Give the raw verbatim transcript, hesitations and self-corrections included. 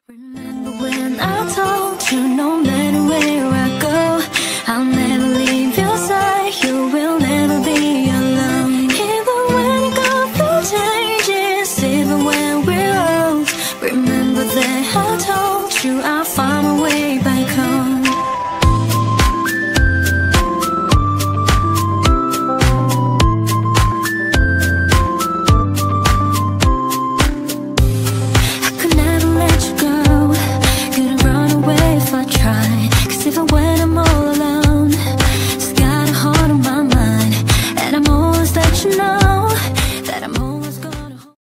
Remember when I told you no matter where I go, I'll never leave your side, you will never be alone. Even when you go through changes, even when we're old, remember that I told you I'll find